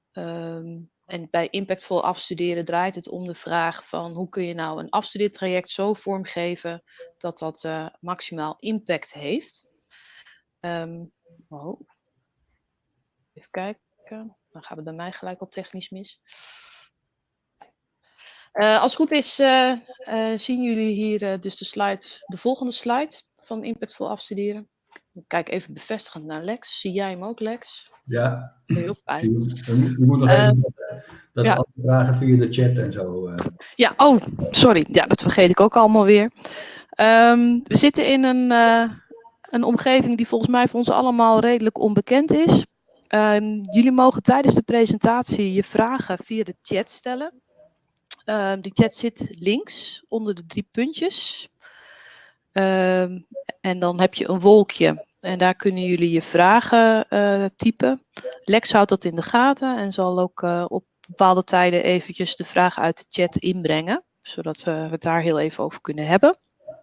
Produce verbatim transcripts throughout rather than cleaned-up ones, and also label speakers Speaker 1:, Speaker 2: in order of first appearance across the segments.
Speaker 1: Um, en bij impactvol afstuderen draait het om de vraag van hoe kun je nou een afstudeertraject zo vormgeven dat dat uh, maximaal impact heeft. Um, oh. Even kijken, dan gaat het bij mij gelijk al technisch mis. Uh, als het goed is, uh, uh, zien jullie hier uh, dus de, slide, de volgende slide van impactvol afstuderen. Ik kijk even bevestigend naar Lex. Zie jij hem ook, Lex?
Speaker 2: Ja.
Speaker 1: Heel fijn.
Speaker 2: Je moet nog even uh, dat
Speaker 1: ja.
Speaker 2: alle vragen via de chat en zo. Uh.
Speaker 1: Ja, oh, sorry. Ja, dat vergeet ik ook allemaal weer. Um, we zitten in een, uh, een omgeving die volgens mij voor ons allemaal redelijk onbekend is. Um, jullie mogen tijdens de presentatie je vragen via de chat stellen. Uh, die chat zit links onder de drie puntjes. Uh, en dan heb je een wolkje. En daar kunnen jullie je vragen uh, typen. Lex houdt dat in de gaten en zal ook uh, op bepaalde tijden eventjes de vragen uit de chat inbrengen. Zodat uh, we het daar heel even over kunnen hebben.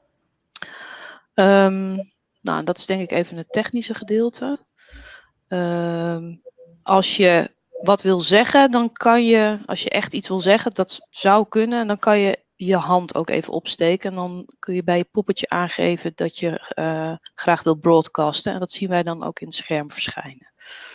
Speaker 1: Um, nou, dat is denk ik even het technische gedeelte. Um, als je wat wil zeggen, dan kan je, als je echt iets wil zeggen, dat zou kunnen, dan kan je je hand ook even opsteken. En dan kun je bij je poppetje aangeven dat je uh, graag wil broadcasten. En dat zien wij dan ook in het scherm verschijnen.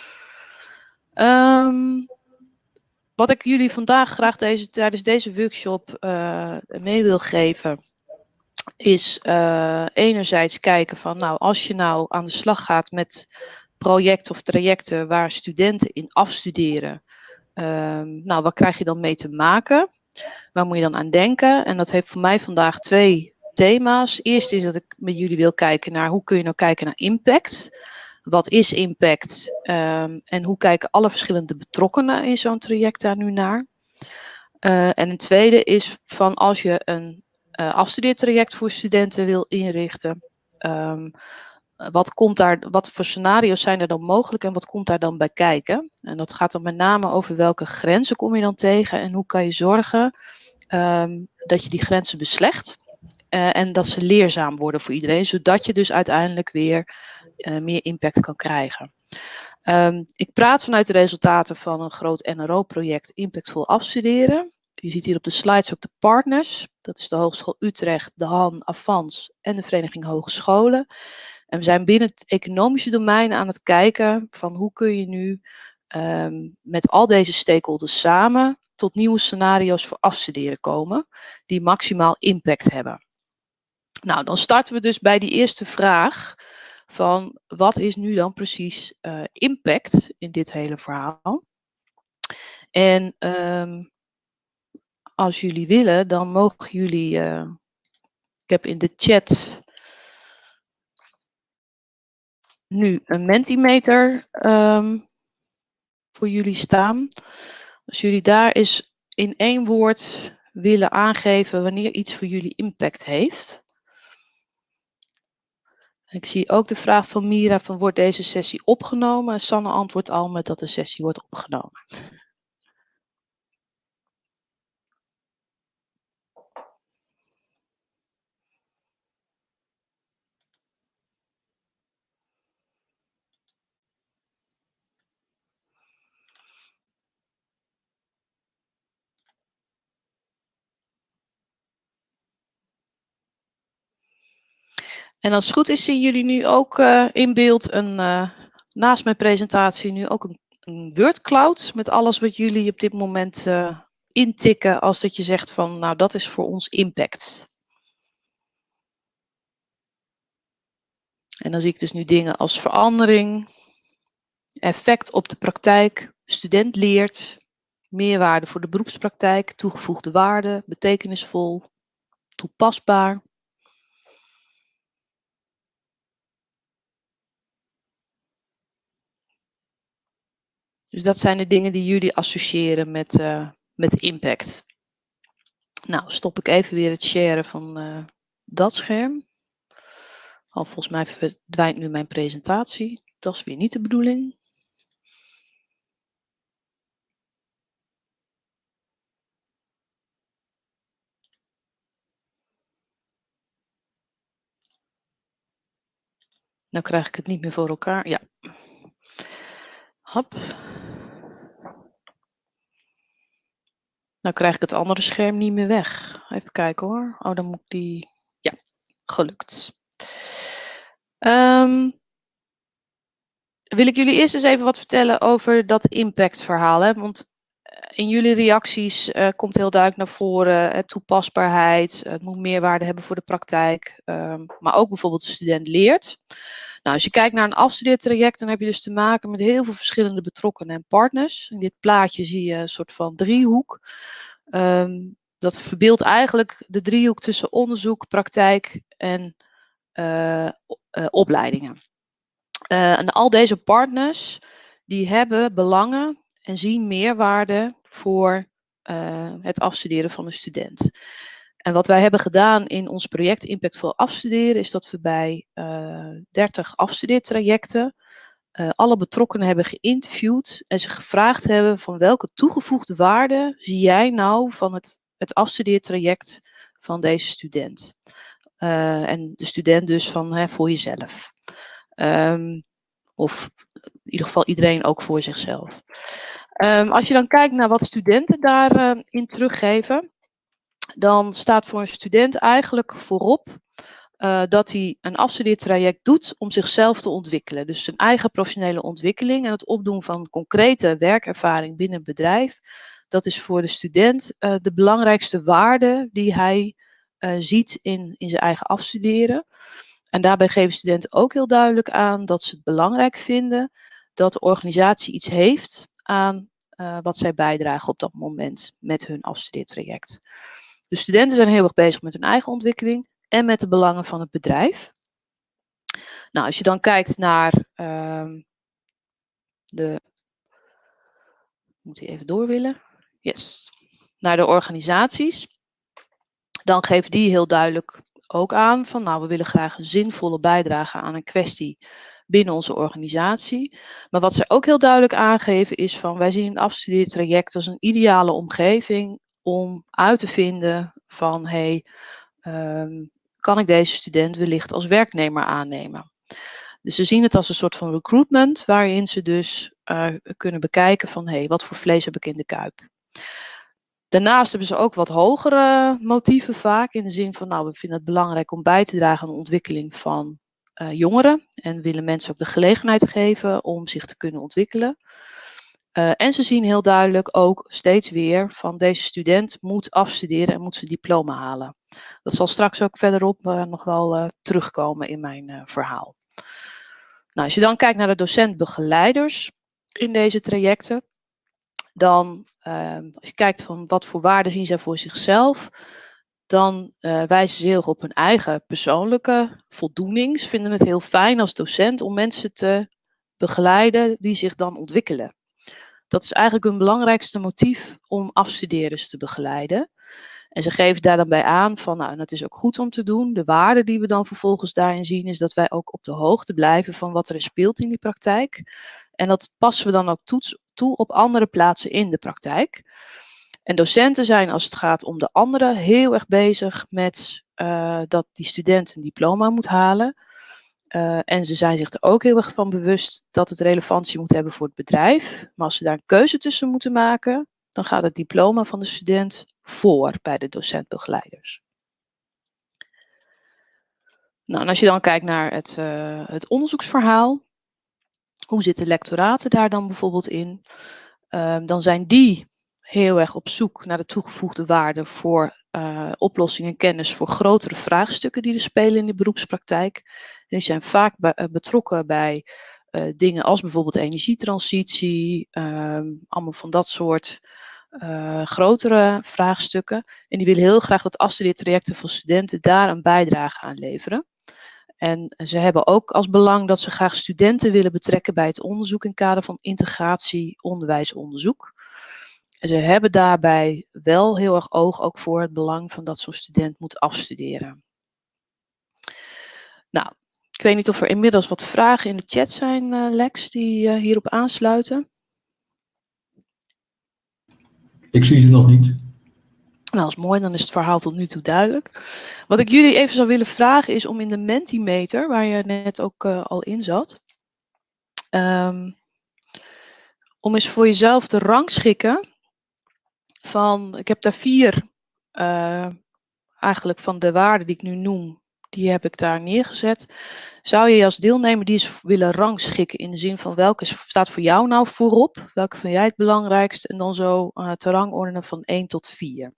Speaker 1: Um, wat ik jullie vandaag graag deze, tijdens deze workshop uh, mee wil geven, is uh, enerzijds kijken van, nou, als je nou aan de slag gaat met projecten of trajecten waar studenten in afstuderen, um, nou, wat krijg je dan mee te maken? Waar moet je dan aan denken? En dat heeft voor mij vandaag twee thema's. Eerst is dat ik met jullie wil kijken naar hoe kun je nou kijken naar impact. Wat is impact? Um, en hoe kijken alle verschillende betrokkenen in zo'n traject daar nu naar? Uh, en een tweede is van als je een uh, afstudeertraject voor studenten wil inrichten. Um, wat, komt daar, wat voor scenario's zijn er dan mogelijk en wat komt daar dan bij kijken? En dat gaat dan met name over welke grenzen kom je dan tegen en hoe kan je zorgen um, dat je die grenzen beslecht. Uh, en dat ze leerzaam worden voor iedereen, zodat je dus uiteindelijk weer uh, meer impact kan krijgen. Um, ik praat vanuit de resultaten van een groot N R O-project Impactvol Afstuderen. Je ziet hier op de slides ook de partners. Dat is de Hogeschool Utrecht, de Han, Avans en de Vereniging Hogescholen. En we zijn binnen het economische domein aan het kijken van hoe kun je nu um, met al deze stakeholders samen tot nieuwe scenario's voor afstuderen komen die maximaal impact hebben. Nou, dan starten we dus bij die eerste vraag van wat is nu dan precies uh, impact in dit hele verhaal. En um, als jullie willen, dan mogen jullie, uh, ik heb in de chat nu een Mentimeter um, voor jullie staan. Als jullie daar eens in één woord willen aangeven wanneer iets voor jullie impact heeft. Ik zie ook de vraag van Mira van wordt deze sessie opgenomen? En Sanne antwoordt al met dat de sessie wordt opgenomen. En als het goed is, zien jullie nu ook uh, in beeld een, uh, naast mijn presentatie nu ook een, een wordcloud met alles wat jullie op dit moment uh, intikken als dat je zegt van nou dat is voor ons impact. En dan zie ik dus nu dingen als verandering, effect op de praktijk, student leert, meerwaarde voor de beroepspraktijk, toegevoegde waarde, betekenisvol, toepasbaar. Dus dat zijn de dingen die jullie associëren met, uh, met impact. Nou, stop ik even weer het sharen van uh, dat scherm. Al volgens mij verdwijnt nu mijn presentatie. Dat is weer niet de bedoeling. Nou krijg ik het niet meer voor elkaar. Ja. Hop. Nou krijg ik het andere scherm niet meer weg. Even kijken hoor. Oh, dan moet ik die... Ja, gelukt. Um, wil ik jullie eerst eens even wat vertellen over dat impactverhaal. Hè? Want in jullie reacties uh, komt heel duidelijk naar voren uh, toepasbaarheid. Het moet meerwaarde hebben voor de praktijk. Um, maar ook bijvoorbeeld de student leert. Nou, als je kijkt naar een afstudeertraject, dan heb je dus te maken met heel veel verschillende betrokkenen en partners. In dit plaatje zie je een soort van driehoek. Um, dat verbeeldt eigenlijk de driehoek tussen onderzoek, praktijk en uh, uh, opleidingen. Uh, en al deze partners die hebben belangen en zien meerwaarde voor uh, het afstuderen van een student. En wat wij hebben gedaan in ons project Impactvol Afstuderen is dat we bij uh, dertig afstudeertrajecten uh, alle betrokkenen hebben geïnterviewd en ze gevraagd hebben van welke toegevoegde waarde zie jij nou van het, het afstudeertraject van deze student. Uh, en de student dus van hè, voor jezelf. Um, of in ieder geval iedereen ook voor zichzelf. Um, als je dan kijkt naar wat studenten daarin uh, teruggeven, dan staat voor een student eigenlijk voorop uh, dat hij een afstudeertraject doet om zichzelf te ontwikkelen. Dus zijn eigen professionele ontwikkeling en het opdoen van concrete werkervaring binnen het bedrijf. Dat is voor de student uh, de belangrijkste waarde die hij uh, ziet in, in zijn eigen afstuderen. En daarbij geven studenten ook heel duidelijk aan dat ze het belangrijk vinden dat de organisatie iets heeft aan uh, wat zij bijdragen op dat moment met hun afstudeertraject. De studenten zijn heel erg bezig met hun eigen ontwikkeling en met de belangen van het bedrijf. Nou, als je dan kijkt naar uh, de... Moet hij even door willen? Yes. Naar de organisaties. Dan geven die heel duidelijk ook aan van nou, we willen graag een zinvolle bijdrage aan een kwestie binnen onze organisatie. Maar wat zij ook heel duidelijk aangeven is van wij zien een afstudeertraject als een ideale omgeving om uit te vinden van hé, hey, um, kan ik deze student wellicht als werknemer aannemen. Dus ze zien het als een soort van recruitment waarin ze dus uh, kunnen bekijken van hé, hey, wat voor vlees heb ik in de kuip. Daarnaast hebben ze ook wat hogere motieven vaak in de zin van nou we vinden het belangrijk om bij te dragen aan de ontwikkeling van uh, jongeren en willen mensen ook de gelegenheid geven om zich te kunnen ontwikkelen. Uh, en ze zien heel duidelijk ook steeds weer van deze student moet afstuderen en moet zijn diploma halen. Dat zal straks ook verderop uh, nog wel uh, terugkomen in mijn uh, verhaal. Nou, als je dan kijkt naar de docent-begeleiders in deze trajecten, dan uh, als je kijkt van wat voor waarde zien zij voor zichzelf, dan uh, wijzen ze heel erg op hun eigen persoonlijke voldoening. Ze vinden het heel fijn als docent om mensen te begeleiden die zich dan ontwikkelen. Dat is eigenlijk hun belangrijkste motief om afstudeerders te begeleiden. En ze geven daar dan bij aan van, nou, en dat is ook goed om te doen. De waarde die we dan vervolgens daarin zien is dat wij ook op de hoogte blijven van wat er speelt in die praktijk. En dat passen we dan ook toe, toe op andere plaatsen in de praktijk. En docenten zijn als het gaat om de anderen heel erg bezig met uh, dat die student een diploma moet halen. Uh, en ze zijn zich er ook heel erg van bewust dat het relevantie moet hebben voor het bedrijf. Maar als ze daar een keuze tussen moeten maken, dan gaat het diploma van de student voor bij de docentbegeleiders. Nou, en als je dan kijkt naar het, uh, het onderzoeksverhaal, hoe zitten lectoraten daar dan bijvoorbeeld in? Uh, dan zijn die heel erg op zoek naar de toegevoegde waarde voor uh, oplossingen en kennis voor grotere vraagstukken die er spelen in de beroepspraktijk. En die zijn vaak bij, uh, betrokken bij uh, dingen als bijvoorbeeld energietransitie, uh, allemaal van dat soort uh, grotere vraagstukken. En die willen heel graag dat afstudeertrajecten van studenten daar een bijdrage aan leveren. En ze hebben ook als belang dat ze graag studenten willen betrekken bij het onderzoek in het kader van integratie onderwijsonderzoek. En ze hebben daarbij wel heel erg oog ook voor het belang van dat zo'n student moet afstuderen. Nou, ik weet niet of er inmiddels wat vragen in de chat zijn, uh, Lex, die uh, hierop aansluiten.
Speaker 2: Ik zie ze nog niet.
Speaker 1: Nou, dat is mooi, dan is het verhaal tot nu toe duidelijk. Wat ik jullie even zou willen vragen is om in de Mentimeter, waar je net ook uh, al in zat, um, om eens voor jezelf te rangschikken van, ik heb daar vier, uh, eigenlijk van de waarden die ik nu noem, die heb ik daar neergezet. Zou je als deelnemer die eens willen rangschikken in de zin van welke staat voor jou nou voorop? Welke vind jij het belangrijkst? En dan zo uh, te rangordenen van één tot vier.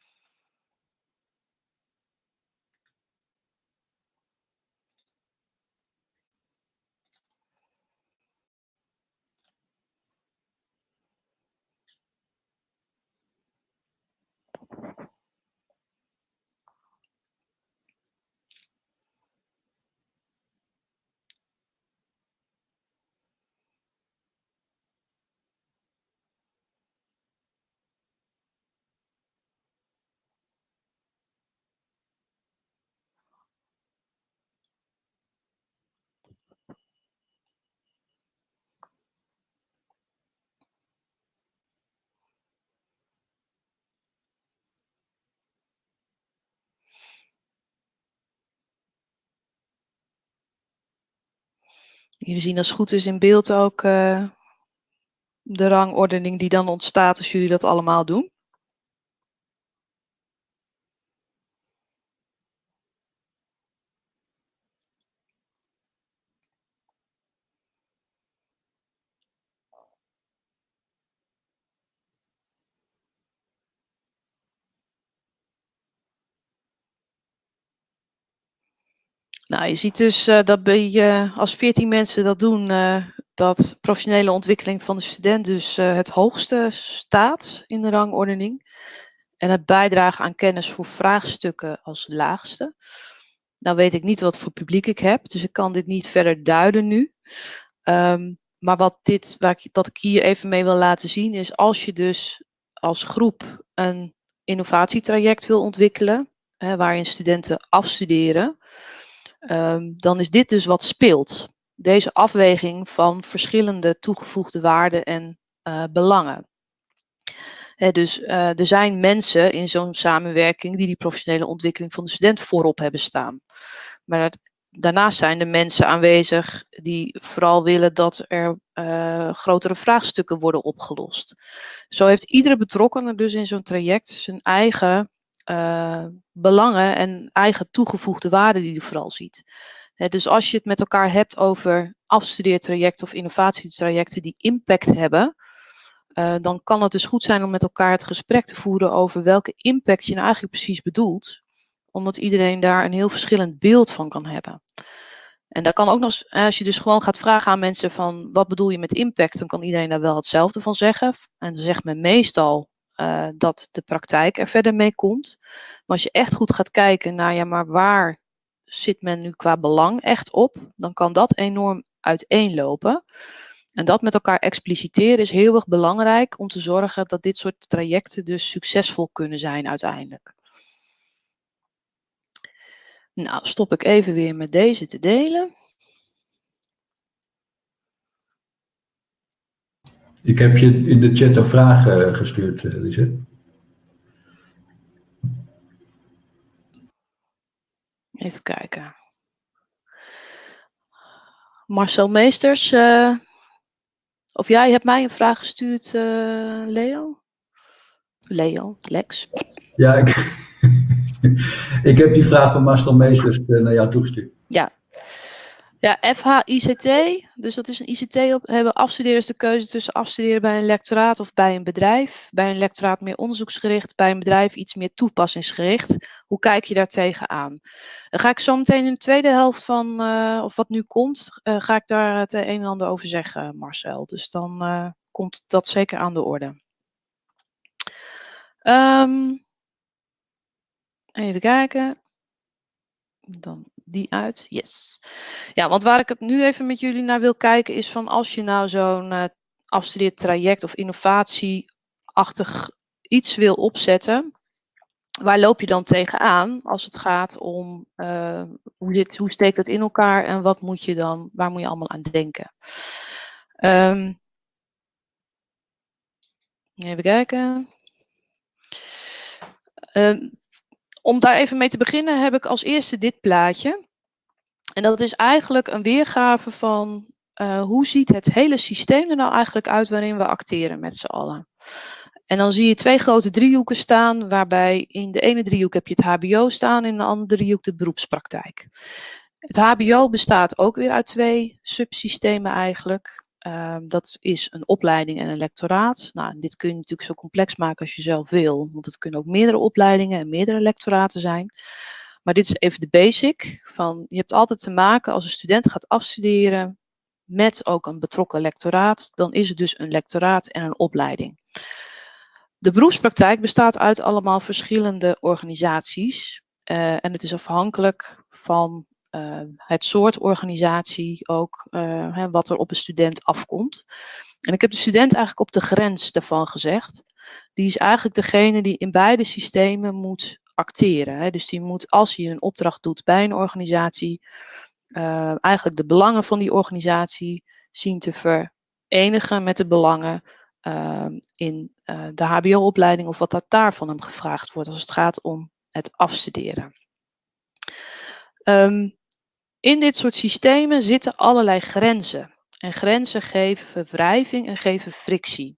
Speaker 1: Jullie zien als het goed is in beeld ook uh, de rangordening die dan ontstaat als jullie dat allemaal doen. Nou, je ziet dus uh, dat bij, uh, als veertien mensen dat doen, uh, dat professionele ontwikkeling van de student dus uh, het hoogste staat in de rangordening. En het bijdragen aan kennis voor vraagstukken als laagste. Nou weet ik niet wat voor publiek ik heb, dus ik kan dit niet verder duiden nu. Um, maar wat, dit, waar ik, wat ik hier even mee wil laten zien is, als je dus als groep een innovatietraject wil ontwikkelen, hè, waarin studenten afstuderen, um, dan is dit dus wat speelt. Deze afweging van verschillende toegevoegde waarden en uh, belangen. He, dus uh, er zijn mensen in zo'n samenwerking die die professionele ontwikkeling van de student voorop hebben staan. Maar daarnaast zijn er mensen aanwezig die vooral willen dat er uh, grotere vraagstukken worden opgelost. Zo heeft iedere betrokkene dus in zo'n traject zijn eigen uh, belangen en eigen toegevoegde waarden die hij vooral ziet. He, dus als je het met elkaar hebt over afstudeertrajecten of innovatietrajecten die impact hebben, Uh, dan kan het dus goed zijn om met elkaar het gesprek te voeren over welke impact je nou eigenlijk precies bedoelt. Omdat iedereen daar een heel verschillend beeld van kan hebben. En dat kan ook nog, als je dus gewoon gaat vragen aan mensen van wat bedoel je met impact, dan kan iedereen daar wel hetzelfde van zeggen. En dan zegt men meestal uh, dat de praktijk er verder mee komt. Maar als je echt goed gaat kijken naar ja, maar waar zit men nu qua belang echt op, dan kan dat enorm uiteenlopen. En dat met elkaar expliciteren is heel erg belangrijk om te zorgen dat dit soort trajecten dus succesvol kunnen zijn uiteindelijk. Nou, stop ik even weer met deze te delen.
Speaker 2: Ik heb je in de chat een vraag uh, gestuurd, uh, Lisette.
Speaker 1: Even kijken. Marcel Meesters, uh, of jij hebt mij een vraag gestuurd, uh, Leo? Leo, Lex.
Speaker 2: Ja, ik, ik heb die vraag van Marcel Meesters uh, naar jou toegestuurd.
Speaker 1: Ja. Ja, F H I C T, dus dat is een I C T, op, hebben afstudeerders de keuze tussen afstuderen bij een lectoraat of bij een bedrijf. Bij een lectoraat meer onderzoeksgericht, bij een bedrijf iets meer toepassingsgericht. Hoe kijk je daar tegenaan? Dan ga ik zo meteen in de tweede helft van, uh, of wat nu komt, uh, ga ik daar het een en ander over zeggen, Marcel. Dus dan uh, komt dat zeker aan de orde. Um, even kijken. Dan die uit, yes. Ja, want waar ik het nu even met jullie naar wil kijken is van als je nou zo'n uh, afstudeerd traject of innovatieachtig iets wil opzetten, waar loop je dan tegenaan als het gaat om uh, hoe, zit, hoe steekt het in elkaar en wat moet je dan, waar moet je allemaal aan denken? Um, even kijken. Um, Om daar even mee te beginnen heb ik als eerste dit plaatje. En dat is eigenlijk een weergave van uh, hoe ziet het hele systeem er nou eigenlijk uit waarin we acteren met z'n allen. En dan zie je twee grote driehoeken staan, waarbij in de ene driehoek heb je het H B O staan, en in de andere driehoek de beroepspraktijk. Het H B O bestaat ook weer uit twee subsystemen eigenlijk. Uh, dat is een opleiding en een lectoraat. Nou, dit kun je natuurlijk zo complex maken als je zelf wil, want het kunnen ook meerdere opleidingen en meerdere lectoraten zijn. Maar dit is even de basic van, je hebt altijd te maken als een student gaat afstuderen met ook een betrokken lectoraat, dan is het dus een lectoraat en een opleiding. De beroepspraktijk bestaat uit allemaal verschillende organisaties uh, en het is afhankelijk van uh, het soort organisatie ook, uh, hè, wat er op een student afkomt. En ik heb de student eigenlijk op de grens daarvan gezegd. Die is eigenlijk degene die in beide systemen moet acteren. Hè. Dus die moet, als hij een opdracht doet bij een organisatie, uh, eigenlijk de belangen van die organisatie zien te verenigen met de belangen uh, in uh, de H B O-opleiding of wat dat daar van hem gevraagd wordt als het gaat om het afstuderen. Um, in dit soort systemen zitten allerlei grenzen. En grenzen geven wrijving en geven frictie.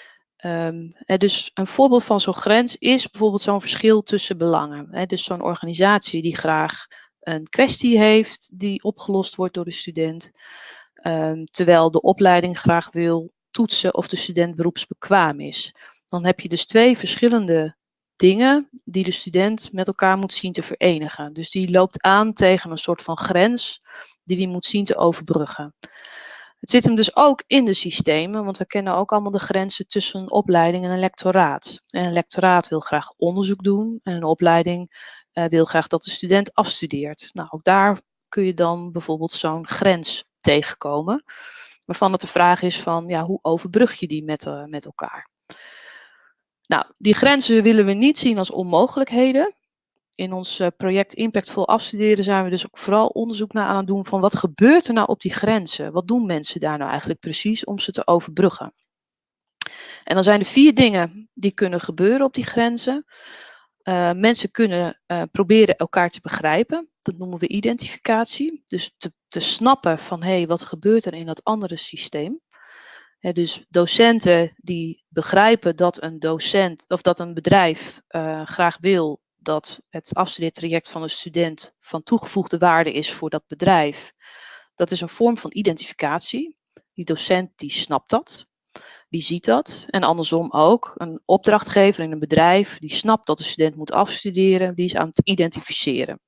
Speaker 1: Um, dus een voorbeeld van zo'n grens is bijvoorbeeld zo'n verschil tussen belangen. He, dus zo'n organisatie die graag een kwestie heeft die opgelost wordt door de student, um, terwijl de opleiding graag wil toetsen of de student beroepsbekwaam is. Dan heb je dus twee verschillende dingen die de student met elkaar moet zien te verenigen. Dus die loopt aan tegen een soort van grens die die moet zien te overbruggen. Het zit hem dus ook in de systemen, want we kennen ook allemaal de grenzen tussen een opleiding en een lectoraat. En een lectoraat wil graag onderzoek doen en een opleiding uh, wil graag dat de student afstudeert. Nou, ook daar kun je dan bijvoorbeeld zo'n grens tegenkomen, waarvan het de vraag is van, ja, hoe overbrug je die met, uh, met elkaar? Nou, die grenzen willen we niet zien als onmogelijkheden. In ons uh, project Impactvol Afstuderen zijn we dus ook vooral onderzoek naar aan het doen van wat gebeurt er nou op die grenzen? Wat doen mensen daar nou eigenlijk precies om ze te overbruggen? En dan zijn er vier dingen die kunnen gebeuren op die grenzen. Uh, mensen kunnen uh, proberen elkaar te begrijpen. Dat noemen we identificatie. Dus te, te snappen van, hé, hey, wat gebeurt er in dat andere systeem? He, dus docenten die begrijpen dat een docent of dat een bedrijf uh, graag wil dat het afstudeertraject van een student van toegevoegde waarde is voor dat bedrijf. Dat is een vorm van identificatie. Die docent die snapt dat, die ziet dat. En andersom ook, een opdrachtgever in een bedrijf die snapt dat de student moet afstuderen, die is aan het identificeren.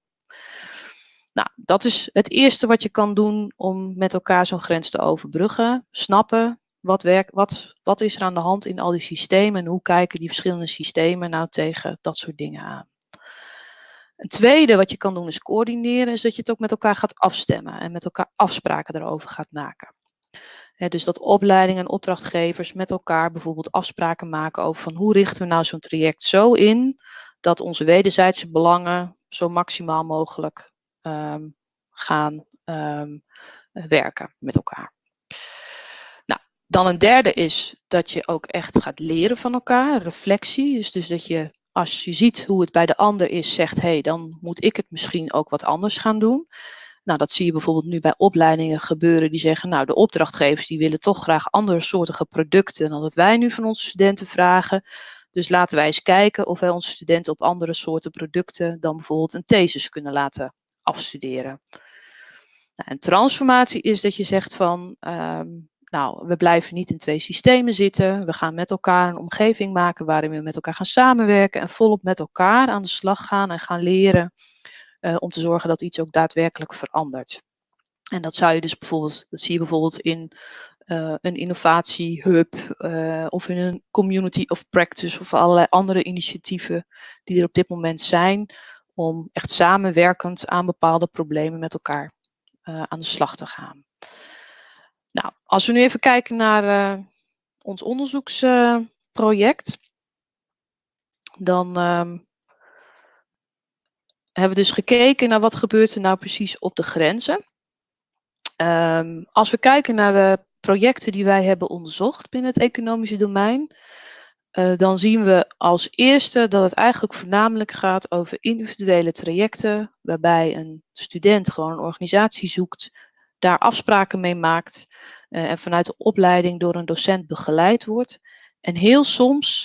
Speaker 1: Nou, dat is het eerste wat je kan doen om met elkaar zo'n grens te overbruggen. Snappen, wat, werk, wat, wat is er aan de hand in al die systemen en hoe kijken die verschillende systemen nou tegen dat soort dingen aan. Een tweede wat je kan doen is coördineren, is dat je het ook met elkaar gaat afstemmen en met elkaar afspraken erover gaat maken. He, dus dat opleidingen en opdrachtgevers met elkaar bijvoorbeeld afspraken maken over van hoe richten we nou zo'n traject zo in dat onze wederzijdse belangen zo maximaal mogelijk um, gaan um, werken met elkaar. Nou, dan een derde is dat je ook echt gaat leren van elkaar, reflectie, dus, dus dat je als je ziet hoe het bij de ander is, zegt, hé, hey, dan moet ik het misschien ook wat anders gaan doen. Nou, dat zie je bijvoorbeeld nu bij opleidingen gebeuren die zeggen, nou, de opdrachtgevers die willen toch graag andere soortige producten dan dat wij nu van onze studenten vragen. Dus laten wij eens kijken of wij onze studenten op andere soorten producten dan bijvoorbeeld een thesis kunnen laten afstuderen. Nou, en transformatie is dat je zegt van, um, nou, we blijven niet in twee systemen zitten. We gaan met elkaar een omgeving maken waarin we met elkaar gaan samenwerken en volop met elkaar aan de slag gaan en gaan leren uh, om te zorgen dat iets ook daadwerkelijk verandert. En dat zou je dus bijvoorbeeld, dat zie je bijvoorbeeld in uh, een innovatiehub uh, of in een community of practice of allerlei andere initiatieven die er op dit moment zijn om echt samenwerkend aan bepaalde problemen met elkaar uh, aan de slag te gaan. Nou, als we nu even kijken naar uh, ons onderzoeksproject, uh, dan um, hebben we dus gekeken naar wat gebeurt er nou precies op de grenzen. Um, als we kijken naar de projecten die wij hebben onderzocht binnen het economische domein, uh, dan zien we als eerste dat het eigenlijk voornamelijk gaat over individuele trajecten, waarbij een student gewoon een organisatie zoekt, daar afspraken mee maakt uh, en vanuit de opleiding door een docent begeleid wordt. En heel soms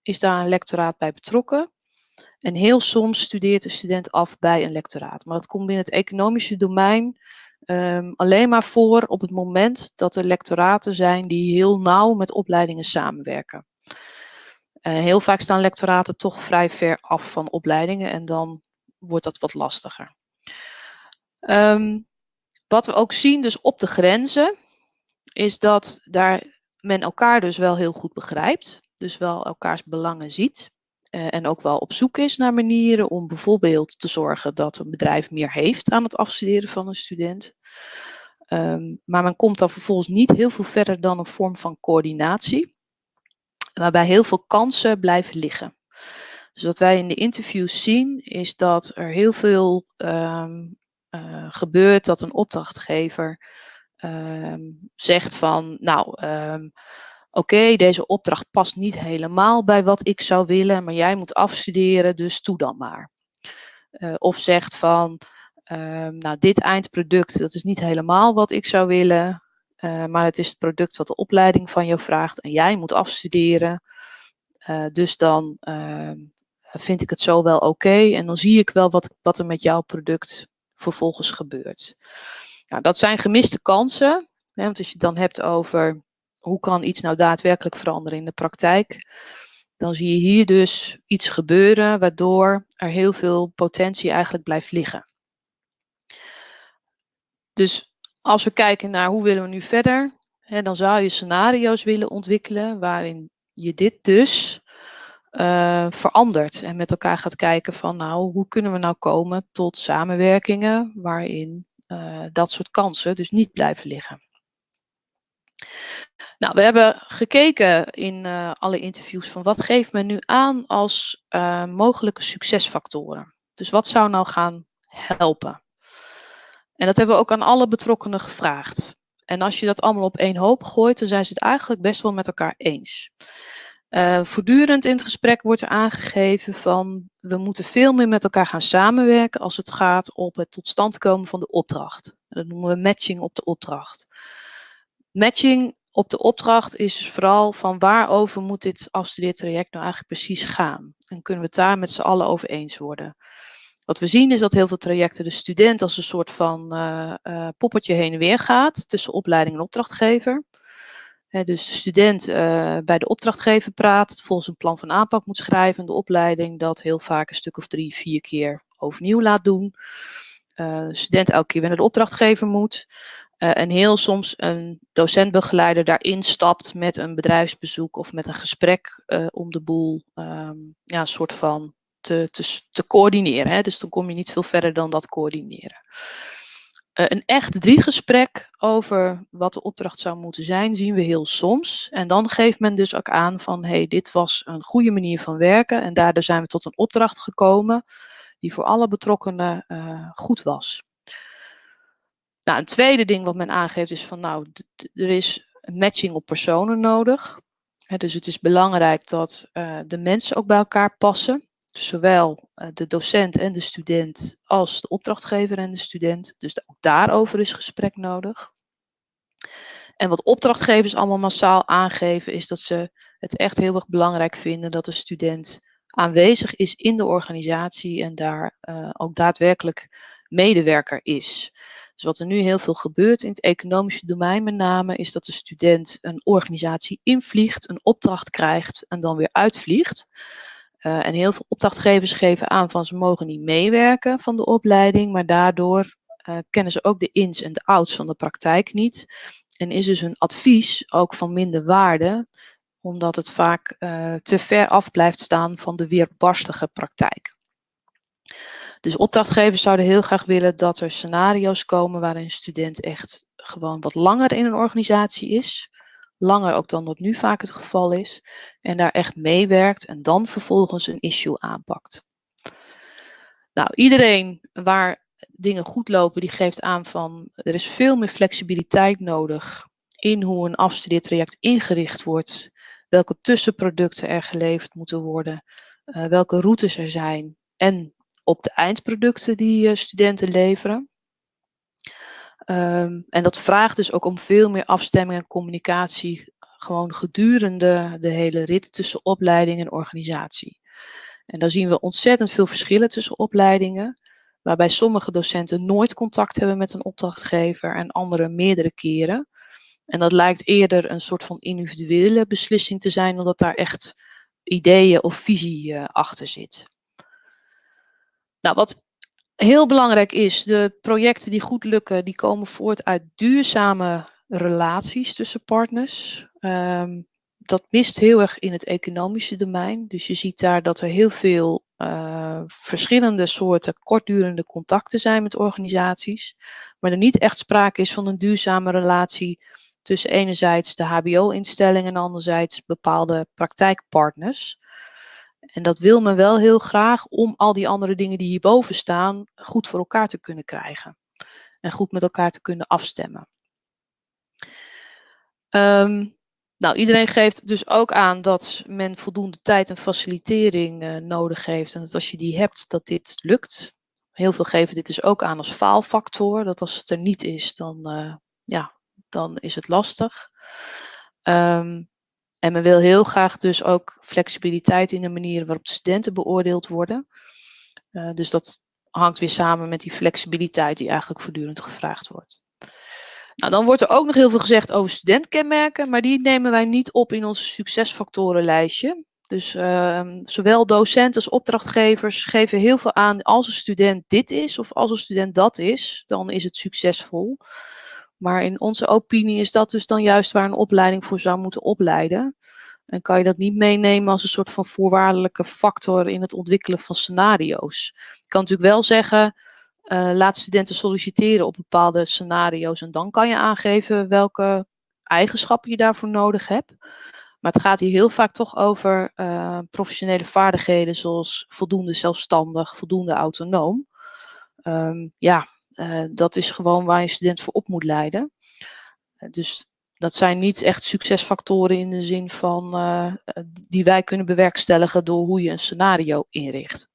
Speaker 1: is daar een lectoraat bij betrokken. En heel soms studeert de student af bij een lectoraat. Maar dat komt binnen het economische domein um, alleen maar voor op het moment dat er lectoraten zijn die heel nauw met opleidingen samenwerken. Uh, heel vaak staan lectoraten toch vrij ver af van opleidingen en dan wordt dat wat lastiger. Um, wat we ook zien dus op de grenzen is dat daar men elkaar dus wel heel goed begrijpt. Dus wel elkaars belangen ziet. Uh, en ook wel op zoek is naar manieren om bijvoorbeeld te zorgen dat een bedrijf meer heeft aan het afstuderen van een student. Um, maar men komt dan vervolgens niet heel veel verder dan een vorm van coördinatie. Waarbij heel veel kansen blijven liggen. Dus wat wij in de interviews zien is dat er heel veel um, uh, gebeurt dat een opdrachtgever um, zegt van nou um, oké, okay, deze opdracht past niet helemaal bij wat ik zou willen, maar jij moet afstuderen, dus doe dan maar. Uh, of zegt van um, nou dit eindproduct dat is niet helemaal wat ik zou willen, uh, maar het is het product wat de opleiding van jou vraagt en jij moet afstuderen. Uh, dus dan uh, vind ik het zo wel oké okay, en dan zie ik wel wat, wat er met jouw product vervolgens gebeurt. Nou, dat zijn gemiste kansen, hè, want als je het dan hebt over hoe kan iets nou daadwerkelijk veranderen in de praktijk, dan zie je hier dus iets gebeuren waardoor er heel veel potentie eigenlijk blijft liggen. Dus als we kijken naar hoe willen we nu verder, hè, dan zou je scenario's willen ontwikkelen waarin je dit dus uh, verandert en met elkaar gaat kijken van nou, hoe kunnen we nou komen tot samenwerkingen waarin uh, dat soort kansen dus niet blijven liggen. Nou, we hebben gekeken in uh, alle interviews van wat geeft men nu aan als uh, mogelijke succesfactoren. Dus wat zou nou gaan helpen? En dat hebben we ook aan alle betrokkenen gevraagd. En als je dat allemaal op één hoop gooit, dan zijn ze het eigenlijk best wel met elkaar eens. Uh, voortdurend in het gesprek wordt er aangegeven van we moeten veel meer met elkaar gaan samenwerken als het gaat op het tot stand komen van de opdracht. Dat noemen we matching op de opdracht. Matching op de opdracht is vooral van waarover moet dit afstudeertraject nou eigenlijk precies gaan. En kunnen we het daar met z'n allen over eens worden. Wat we zien is dat heel veel trajecten de student als een soort van uh, uh, poppetje heen en weer gaat tussen opleiding en opdrachtgever. He, dus de student uh, bij de opdrachtgever praat, volgens een plan van aanpak moet schrijven. En de opleiding dat heel vaak een stuk of drie, vier keer overnieuw laat doen. Uh, de student elke keer weer naar de opdrachtgever moet. Uh, en heel soms een docentbegeleider daarin stapt met een bedrijfsbezoek of met een gesprek uh, om de boel um, ja, een soort van te, te, te coördineren. Hè? Dus dan kom je niet veel verder dan dat coördineren. Uh, een echt driegesprek over wat de opdracht zou moeten zijn, zien we heel soms. En dan geeft men dus ook aan van, hé, hey, dit was een goede manier van werken. En daardoor zijn we tot een opdracht gekomen die voor alle betrokkenen uh, goed was. Nou, een tweede ding wat men aangeeft is van, nou, er is een matching op personen nodig. He, dus het is belangrijk dat uh, de mensen ook bij elkaar passen. Dus zowel uh, de docent en de student als de opdrachtgever en de student. Dus ook daarover is gesprek nodig. En wat opdrachtgevers allemaal massaal aangeven is dat ze het echt heel erg belangrijk vinden dat de student aanwezig is in de organisatie en daar uh, ook daadwerkelijk medewerker is. Dus wat er nu heel veel gebeurt in het economische domein met name, is dat de student een organisatie invliegt, een opdracht krijgt en dan weer uitvliegt. Uh, en heel veel opdrachtgevers geven aan van ze mogen niet meewerken van de opleiding, maar daardoor uh, kennen ze ook de ins en de outs van de praktijk niet. En is dus hun advies ook van minder waarde, omdat het vaak uh, te ver af blijft staan van de weerbarstige praktijk. Dus opdrachtgevers zouden heel graag willen dat er scenario's komen waarin een student echt gewoon wat langer in een organisatie is. Langer ook dan dat nu vaak het geval is. En daar echt meewerkt en dan vervolgens een issue aanpakt. Nou, iedereen waar dingen goed lopen, die geeft aan van er is veel meer flexibiliteit nodig in hoe een afstudeertraject ingericht wordt. Welke tussenproducten er geleverd moeten worden. Uh, welke routes er zijn en op de eindproducten die uh, studenten leveren. Um, en dat vraagt dus ook om veel meer afstemming en communicatie gewoon gedurende de hele rit tussen opleiding en organisatie. En daar zien we ontzettend veel verschillen tussen opleidingen, waarbij sommige docenten nooit contact hebben met een opdrachtgever en anderen meerdere keren. En dat lijkt eerder een soort van individuele beslissing te zijn, omdat daar echt ideeën of visie uh, achter zit. Nou, wat heel belangrijk is, de projecten die goed lukken, die komen voort uit duurzame relaties tussen partners. Um, dat mist heel erg in het economische domein. Dus je ziet daar dat er heel veel uh, verschillende soorten kortdurende contacten zijn met organisaties. Maar er niet echt sprake is van een duurzame relatie tussen enerzijds de H B O-instellingen en anderzijds bepaalde praktijkpartners. En dat wil men wel heel graag om al die andere dingen die hierboven staan goed voor elkaar te kunnen krijgen. En goed met elkaar te kunnen afstemmen. Um, nou, iedereen geeft dus ook aan dat men voldoende tijd en facilitering uh, nodig heeft. En dat als je die hebt, dat dit lukt. Heel veel geven dit dus ook aan als faalfactor. Dat als het er niet is, dan, uh, ja, dan is het lastig. Um, En men wil heel graag dus ook flexibiliteit in de manier waarop de studenten beoordeeld worden. Uh, dus dat hangt weer samen met die flexibiliteit die eigenlijk voortdurend gevraagd wordt. Nou, dan wordt er ook nog heel veel gezegd over studentkenmerken, maar die nemen wij niet op in onze succesfactorenlijstje. Dus uh, zowel docenten als opdrachtgevers geven heel veel aan als een student dit is of als een student dat is, dan is het succesvol. Maar in onze opinie is dat dus dan juist waar een opleiding voor zou moeten opleiden. En kan je dat niet meenemen als een soort van voorwaardelijke factor in het ontwikkelen van scenario's. Je kan natuurlijk wel zeggen, uh, laat studenten solliciteren op bepaalde scenario's en dan kan je aangeven welke eigenschappen je daarvoor nodig hebt. Maar het gaat hier heel vaak toch over uh, professionele vaardigheden zoals voldoende zelfstandig, voldoende autonoom. Um, ja, uh, dat is gewoon waar je student voor op moet leiden. Uh, dus dat zijn niet echt succesfactoren in de zin van uh, die wij kunnen bewerkstelligen door hoe je een scenario inricht.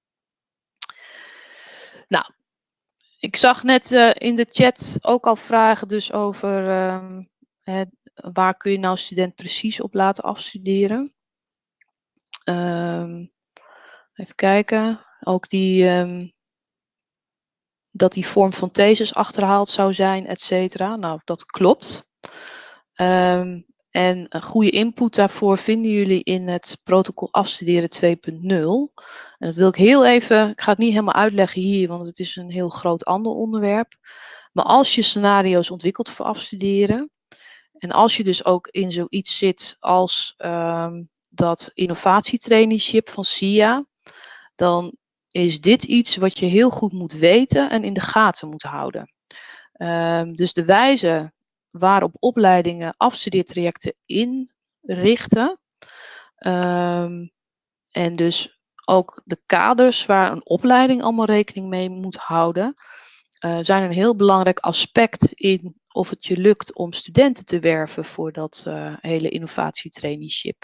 Speaker 1: Nou, ik zag net uh, in de chat ook al vragen dus over uh, hè, waar kun je nou student precies op laten afstuderen. Um, even kijken, ook die... Um, dat die vorm van thesis achterhaald zou zijn, et cetera. Nou, dat klopt. Um, en een goede input daarvoor vinden jullie in het protocol afstuderen twee punt nul. En dat wil ik heel even, ik ga het niet helemaal uitleggen hier, want het is een heel groot ander onderwerp. Maar als je scenario's ontwikkelt voor afstuderen, en als je dus ook in zoiets zit als um, dat innovatietraineeship van S I A, dan is dit iets wat je heel goed moet weten en in de gaten moet houden. Um, dus de wijze waarop opleidingen afstudeertrajecten inrichten. Um, en dus ook de kaders waar een opleiding allemaal rekening mee moet houden, uh, zijn een heel belangrijk aspect in of het je lukt om studenten te werven voor dat uh, hele innovatietraineeship.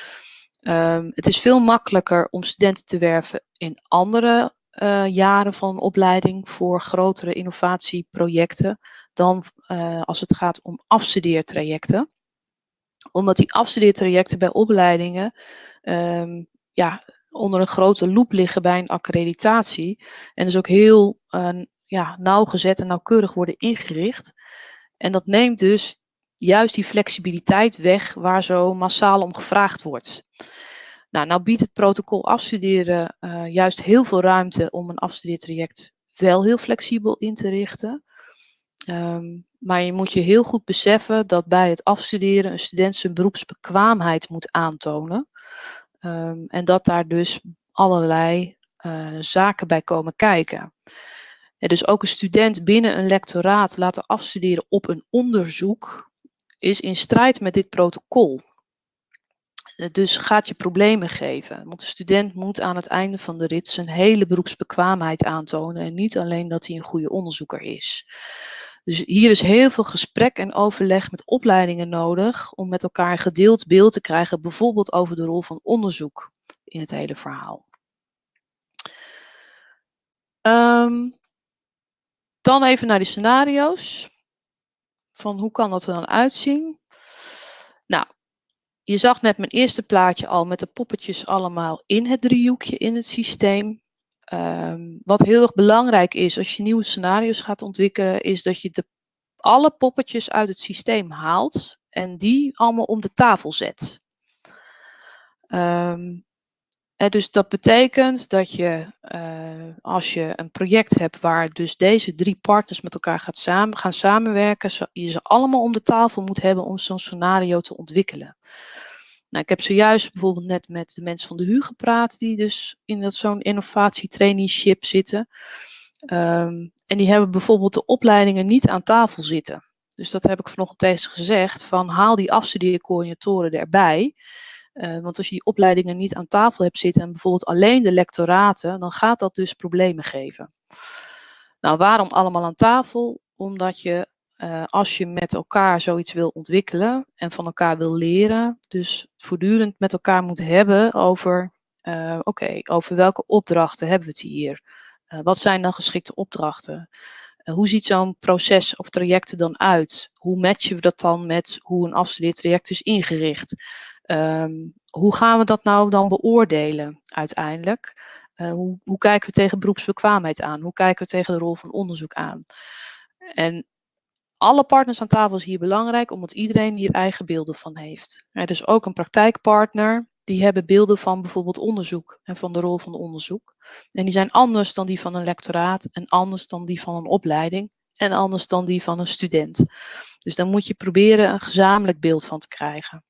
Speaker 1: Um, het is veel makkelijker om studenten te werven in andere uh, jaren van een opleiding voor grotere innovatieprojecten dan uh, als het gaat om afstudeertrajecten. Omdat die afstudeertrajecten bij opleidingen um, ja, onder een grote loep liggen bij een accreditatie en dus ook heel uh, ja, nauwgezet en nauwkeurig worden ingericht. En dat neemt dus juist die flexibiliteit weg waar zo massaal om gevraagd wordt. Nou, nou biedt het protocol afstuderen uh, juist heel veel ruimte om een afstudeertraject wel heel flexibel in te richten. Um, maar je moet je heel goed beseffen dat bij het afstuderen een student zijn beroepsbekwaamheid moet aantonen. Um, en dat daar dus allerlei uh, zaken bij komen kijken. Ja, dus ook een student binnen een lectoraat laten afstuderen op een onderzoek is in strijd met dit protocol. Dus gaat je problemen geven. Want de student moet aan het einde van de rit zijn hele beroepsbekwaamheid aantonen en niet alleen dat hij een goede onderzoeker is. Dus hier is heel veel gesprek en overleg met opleidingen nodig om met elkaar een gedeeld beeld te krijgen, bijvoorbeeld over de rol van onderzoek in het hele verhaal. Um, dan even naar die scenario's. Van hoe kan dat er dan uitzien? Nou, je zag net mijn eerste plaatje al met de poppetjes allemaal in het driehoekje in het systeem. Um, wat heel erg belangrijk is als je nieuwe scenario's gaat ontwikkelen, is dat je de, alle poppetjes uit het systeem haalt en die allemaal om de tafel zet. Um, en dus dat betekent dat je, uh, als je een project hebt waar dus deze drie partners met elkaar gaat samen, gaan samenwerken, zo, je ze allemaal om de tafel moet hebben om zo'n scenario te ontwikkelen. Nou, ik heb zojuist bijvoorbeeld net met de mensen van de H U gepraat, die dus in zo'n innovatietraineeship zitten. Um, en die hebben bijvoorbeeld de opleidingen niet aan tafel zitten. Dus dat heb ik vanochtend tegen ze gezegd, van haal die afstudeercoördinatoren erbij. Uh, want als je die opleidingen niet aan tafel hebt zitten en bijvoorbeeld alleen de lectoraten, dan gaat dat dus problemen geven. Nou, waarom allemaal aan tafel? Omdat je, uh, als je met elkaar zoiets wil ontwikkelen en van elkaar wil leren, dus voortdurend met elkaar moet hebben over, uh, oké, okay, over welke opdrachten hebben we het hier? Uh, wat zijn dan geschikte opdrachten? Uh, hoe ziet zo'n proces of traject er dan uit? Hoe matchen we dat dan met hoe een afstudeertraject is ingericht? Um, hoe gaan we dat nou dan beoordelen uiteindelijk? Uh, hoe, hoe kijken we tegen beroepsbekwaamheid aan? Hoe kijken we tegen de rol van onderzoek aan? En alle partners aan tafel is hier belangrijk, omdat iedereen hier eigen beelden van heeft. Ja, dus ook een praktijkpartner, die hebben beelden van bijvoorbeeld onderzoek en van de rol van onderzoek. En die zijn anders dan die van een lectoraat en anders dan die van een opleiding en anders dan die van een student. Dus daar moet je proberen een gezamenlijk beeld van te krijgen.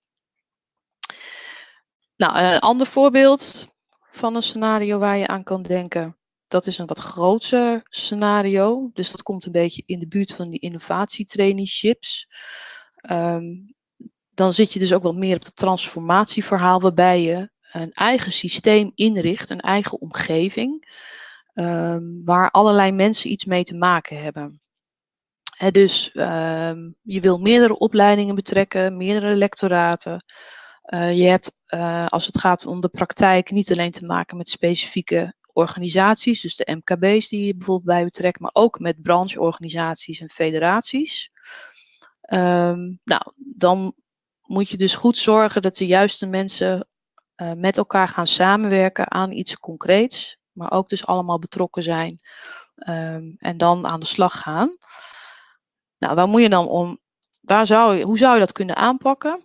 Speaker 1: Nou, een ander voorbeeld van een scenario waar je aan kan denken, dat is een wat groter scenario. Dus dat komt een beetje in de buurt van die innovatietraineeships. Um, dan zit je dus ook wat meer op het transformatieverhaal, waarbij je een eigen systeem inricht, een eigen omgeving, um, waar allerlei mensen iets mee te maken hebben. He, dus um, je wil meerdere opleidingen betrekken, meerdere lectoraten. Uh, je hebt, uh, als het gaat om de praktijk, niet alleen te maken met specifieke organisaties, dus de M K B's die je bijvoorbeeld bij betrekt, maar ook met brancheorganisaties en federaties. Um, nou, dan moet je dus goed zorgen dat de juiste mensen uh, met elkaar gaan samenwerken aan iets concreets, maar ook dus allemaal betrokken zijn um, en dan aan de slag gaan. Nou, waar moet je dan om, waar zou je, hoe zou je dat kunnen aanpakken?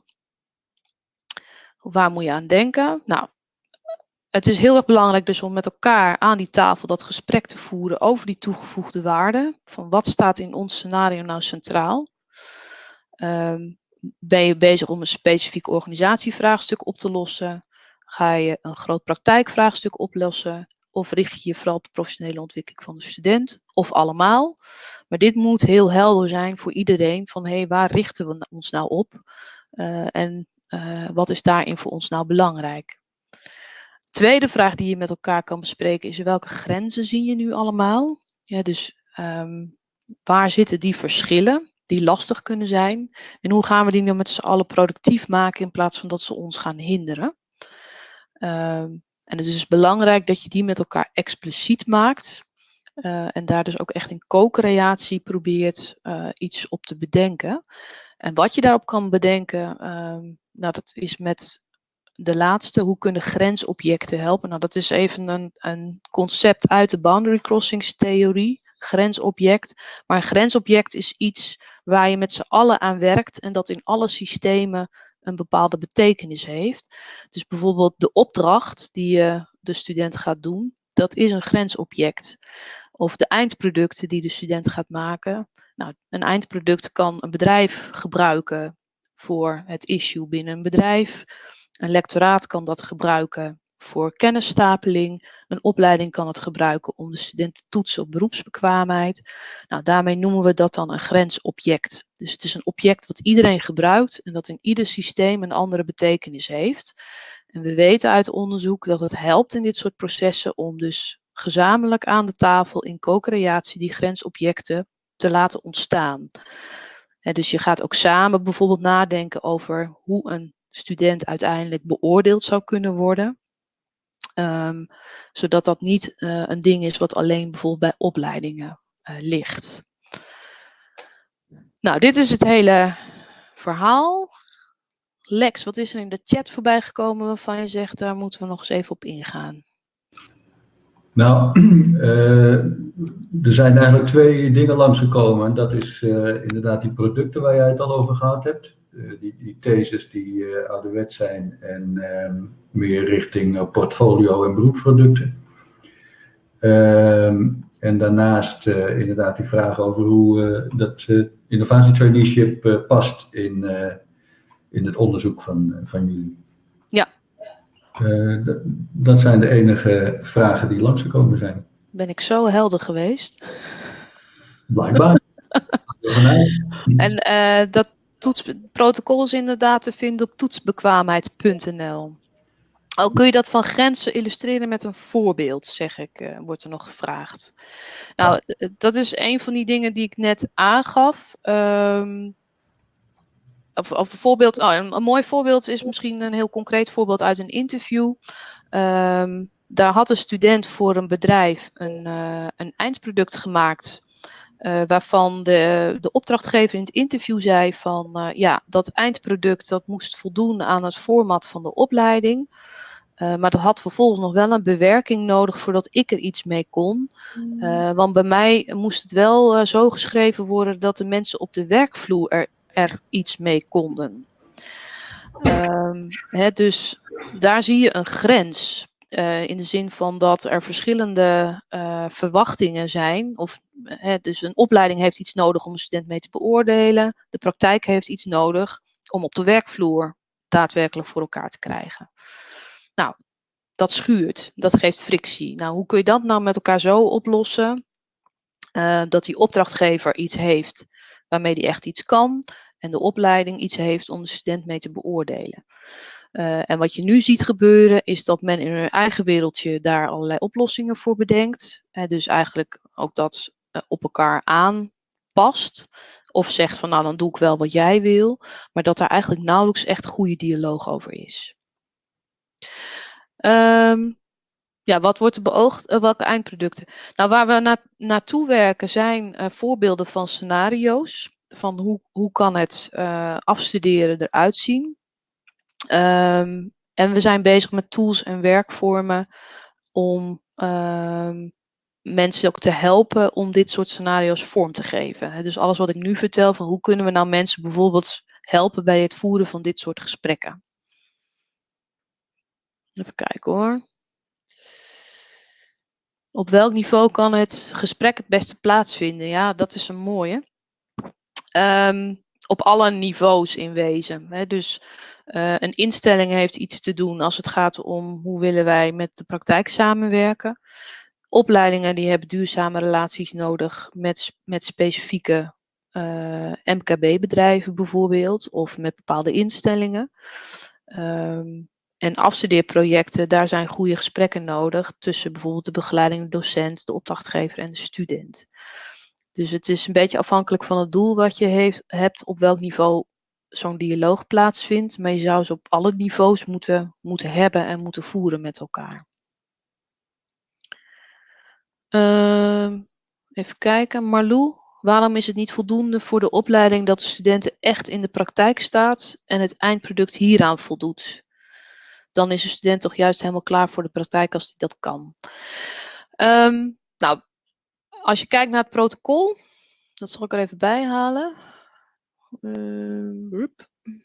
Speaker 1: Waar moet je aan denken? Nou, het is heel erg belangrijk dus om met elkaar aan die tafel dat gesprek te voeren over die toegevoegde waarde. Van wat staat in ons scenario nou centraal? Um, ben je bezig om een specifiek organisatievraagstuk op te lossen? Ga je een groot praktijkvraagstuk oplossen? Of richt je je vooral op de professionele ontwikkeling van de student? Of allemaal? Maar dit moet heel helder zijn voor iedereen van hé, hey, waar richten we ons nou op? Uh, en uh, wat is daarin voor ons nou belangrijk? Tweede vraag die je met elkaar kan bespreken is welke grenzen zie je nu allemaal? Ja, dus um, waar zitten die verschillen die lastig kunnen zijn? En hoe gaan we die nu met z'n allen productief maken in plaats van dat ze ons gaan hinderen? Um, en het is dus belangrijk dat je die met elkaar expliciet maakt. Uh, en daar dus ook echt in co-creatie probeert uh, iets op te bedenken. En wat je daarop kan bedenken, um, nou dat is met de laatste, hoe kunnen grensobjecten helpen? Nou, dat is even een, een concept uit de boundary crossings theorie, grensobject. Maar een grensobject is iets waar je met z'n allen aan werkt en dat in alle systemen een bepaalde betekenis heeft. Dus bijvoorbeeld de opdracht die uh, de student gaat doen, dat is een grensobject. Of de eindproducten die de student gaat maken. Nou, een eindproduct kan een bedrijf gebruiken voor het issue binnen een bedrijf. Een lectoraat kan dat gebruiken voor kennisstapeling. Een opleiding kan het gebruiken om de student te toetsen op beroepsbekwaamheid. Nou, daarmee noemen we dat dan een grensobject. Dus het is een object wat iedereen gebruikt en dat in ieder systeem een andere betekenis heeft. En we weten uit onderzoek dat het helpt in dit soort processen om dus gezamenlijk aan de tafel in co-creatie die grensobjecten te laten ontstaan. En dus je gaat ook samen bijvoorbeeld nadenken over hoe een student uiteindelijk beoordeeld zou kunnen worden. Um, zodat dat niet uh, een ding is wat alleen bijvoorbeeld bij opleidingen uh, ligt. Nou, dit is het hele verhaal. Lex, wat is er in de chat voorbij gekomen waarvan je zegt, daar moeten we nog eens even op ingaan?
Speaker 2: Nou, uh, er zijn eigenlijk twee dingen langsgekomen. Dat is uh, inderdaad die producten waar jij het al over gehad hebt. Uh, die, die theses die uh, ouderwets zijn en uh, meer richting uh, portfolio en beroepsproducten. Uh, en daarnaast uh, inderdaad die vraag over hoe uh, dat uh, innovatietraineeship uh, past in, uh, in het onderzoek van, uh, van jullie.
Speaker 1: Ja.
Speaker 2: Uh, d- dat zijn de enige vragen die langsgekomen zijn.
Speaker 1: Ben ik zo helder geweest?
Speaker 2: Blijkbaar.
Speaker 1: En uh, dat toetsprotocol is inderdaad te vinden op toetsbekwaamheid punt n l. Al kun je dat van grenzen illustreren met een voorbeeld, zeg ik, uh, wordt er nog gevraagd. Nou, ja. Dat is een van die dingen die ik net aangaf. Um, Of, of een, voorbeeld, oh, een, een mooi voorbeeld is misschien een heel concreet voorbeeld uit een interview. Um, daar had een student voor een bedrijf een, uh, een eindproduct gemaakt. Uh, waarvan de, de opdrachtgever in het interview zei van uh, ja, dat eindproduct dat moest voldoen aan het format van de opleiding. Uh, maar dat had vervolgens nog wel een bewerking nodig voordat ik er iets mee kon. Uh, want bij mij moest het wel uh, zo geschreven worden dat de mensen op de werkvloer er er iets mee konden. Um, he, dus daar zie je een grens. Uh, in de zin van dat er verschillende uh, verwachtingen zijn. Of, he, dus een opleiding heeft iets nodig om een student mee te beoordelen. De praktijk heeft iets nodig om op de werkvloer daadwerkelijk voor elkaar te krijgen. Nou, dat schuurt. Dat geeft frictie. Nou, hoe kun je dat nou met elkaar zo oplossen? Uh, dat die opdrachtgever iets heeft waarmee die echt iets kan. En de opleiding iets heeft om de student mee te beoordelen. Uh, en wat je nu ziet gebeuren is dat men in hun eigen wereldje daar allerlei oplossingen voor bedenkt. Uh, dus eigenlijk ook dat uh, op elkaar aanpast. Of zegt van nou dan doe ik wel wat jij wil. Maar dat daar eigenlijk nauwelijks echt goede dialoog over is. Um, ja, wat wordt er beoogd? Uh, welke eindproducten? Nou, waar we na naartoe werken zijn uh, voorbeelden van scenario's. Van hoe, hoe kan het uh, afstuderen eruit zien. Um, en we zijn bezig met tools en werkvormen om um, mensen ook te helpen om dit soort scenario's vorm te geven. He, dus alles wat ik nu vertel, van hoe kunnen we nou mensen bijvoorbeeld helpen bij het voeren van dit soort gesprekken. Even kijken hoor. Op welk niveau kan het gesprek het beste plaatsvinden? Ja, dat is een mooie. Um, op alle niveaus in wezen. Hè. Dus uh, een instelling heeft iets te doen als het gaat om hoe willen wij met de praktijk samenwerken. Opleidingen die hebben duurzame relaties nodig met, met specifieke uh, M K B-bedrijven bijvoorbeeld. Of met bepaalde instellingen. Um, en afstudeerprojecten, daar zijn goede gesprekken nodig tussen bijvoorbeeld de begeleiding, de docent, de opdrachtgever en de student. Dus het is een beetje afhankelijk van het doel wat je heeft, hebt, op welk niveau zo'n dialoog plaatsvindt. Maar je zou ze op alle niveaus moeten, moeten hebben en moeten voeren met elkaar. Uh, even kijken, Marlou, waarom is het niet voldoende voor de opleiding dat de studenten echt in de praktijk staat en het eindproduct hieraan voldoet? Dan is de student toch juist helemaal klaar voor de praktijk als hij dat kan. Um, nou, als je kijkt naar het protocol, dat zal ik er even bij halen. Uh,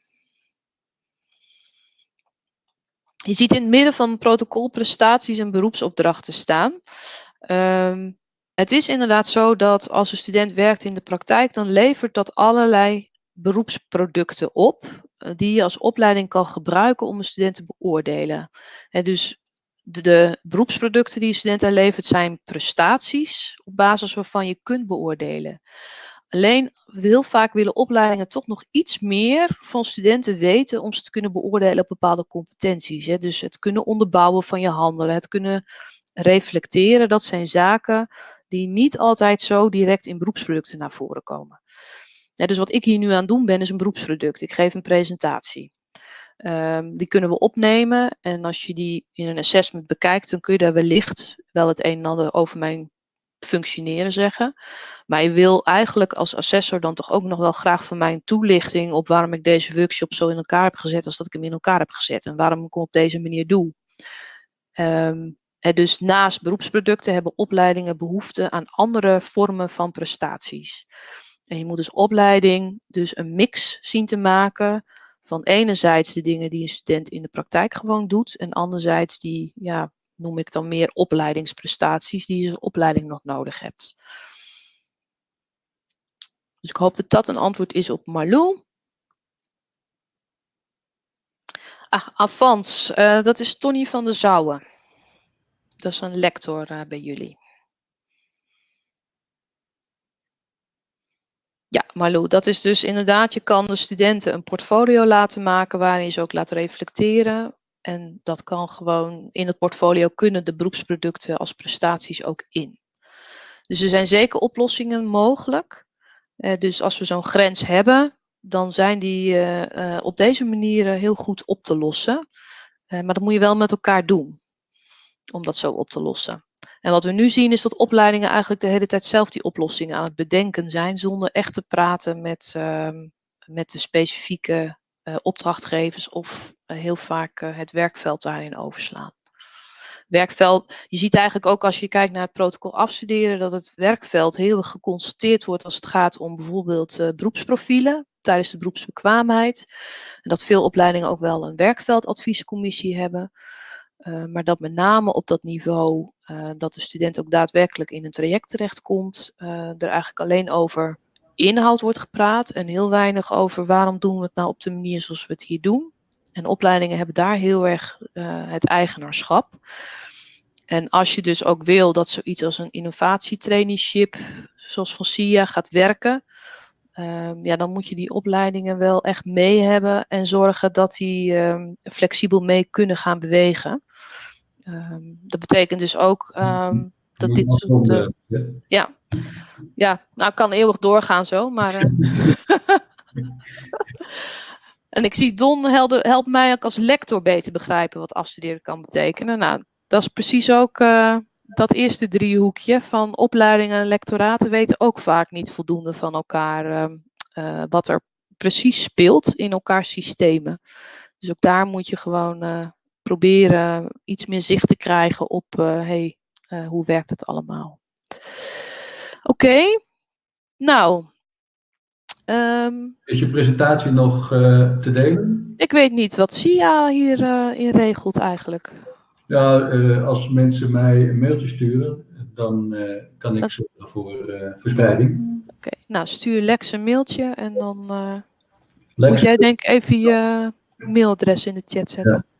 Speaker 1: je ziet in het midden van het protocol prestaties en beroepsopdrachten staan. Um, het is inderdaad zo dat als een student werkt in de praktijk, dan levert dat allerlei beroepsproducten op, uh, die je als opleiding kan gebruiken om een student te beoordelen. En dus de, de beroepsproducten die een student er levert zijn prestaties op basis waarvan je kunt beoordelen. Alleen heel vaak willen opleidingen toch nog iets meer van studenten weten om ze te kunnen beoordelen op bepaalde competenties. Hè. Dus het kunnen onderbouwen van je handelen, het kunnen reflecteren, dat zijn zaken die niet altijd zo direct in beroepsproducten naar voren komen. Ja, dus wat ik hier nu aan het doen ben is een beroepsproduct. Ik geef een presentatie. Um, die kunnen we opnemen en als je die in een assessment bekijkt, dan kun je daar wellicht wel het een en ander over mijn functioneren zeggen. Maar je wil eigenlijk als assessor dan toch ook nog wel graag van mij een toelichting op waarom ik deze workshop zo in elkaar heb gezet als dat ik hem in elkaar heb gezet. En waarom ik hem op deze manier doe. Um, en dus naast beroepsproducten hebben opleidingen behoefte aan andere vormen van prestaties. En je moet dus opleiding dus een mix zien te maken van enerzijds de dingen die een student in de praktijk gewoon doet. En anderzijds die, ja, noem ik dan meer opleidingsprestaties die je als opleiding nog nodig hebt. Dus ik hoop dat dat een antwoord is op Marlou. Ah, Avans, uh, dat is Tony van der Zouwen. Dat is een lector uh, bij jullie. Ja, Marlou, dat is dus inderdaad, je kan de studenten een portfolio laten maken waarin je ze ook laat reflecteren. En dat kan gewoon, in het portfolio kunnen de beroepsproducten als prestaties ook in. Dus er zijn zeker oplossingen mogelijk. Uh, dus als we zo'n grens hebben, dan zijn die uh, uh, op deze manier uh, heel goed op te lossen. Uh, maar dat moet je wel met elkaar doen, om dat zo op te lossen. En wat we nu zien is dat opleidingen eigenlijk de hele tijd zelf die oplossingen aan het bedenken zijn, zonder echt te praten met, uh, met de specifieke uh, opdrachtgevers of uh, heel vaak uh, het werkveld daarin overslaan. Werkveld, je ziet eigenlijk ook als je kijkt naar het protocol afstuderen, dat het werkveld heel erg geconstateerd wordt als het gaat om bijvoorbeeld uh, beroepsprofielen tijdens de beroepsbekwaamheid. En dat veel opleidingen ook wel een werkveldadviescommissie hebben. Uh, maar dat met name op dat niveau uh, dat de student ook daadwerkelijk in een traject terechtkomt, uh, er eigenlijk alleen over inhoud wordt gepraat en heel weinig over waarom doen we het nou op de manier zoals we het hier doen. En opleidingen hebben daar heel erg uh, het eigenaarschap. En als je dus ook wil dat zoiets als een innovatietraineeship, zoals van S I A, gaat werken, um, ja, dan moet je die opleidingen wel echt mee hebben en zorgen dat die um, flexibel mee kunnen gaan bewegen. Um, dat betekent dus ook um, dat dit soort... Uh, ja, ja, nou, kan eeuwig doorgaan zo, maar... Uh, En ik zie Don helder, helpt mij ook als lector beter begrijpen wat afstuderen kan betekenen. Nou, dat is precies ook uh, dat eerste driehoekje van opleidingen en lectoraten weten ook vaak niet voldoende van elkaar uh, uh, wat er precies speelt in elkaars systemen. Dus ook daar moet je gewoon uh, proberen iets meer zicht te krijgen op uh, hey, uh, hoe werkt het allemaal. Oké, okay. Nou... Um,
Speaker 2: is je presentatie nog uh, te delen?
Speaker 1: Ik weet niet wat S I A hierin uh, regelt eigenlijk.
Speaker 2: Ja, uh, als mensen mij een mailtje sturen, dan uh, kan ik zorgen okay. voor uh, verspreiding.
Speaker 1: Oké, okay. Nou stuur Lex een mailtje en dan uh, moet jij denk ik even je mailadres in de chat zetten. Ja.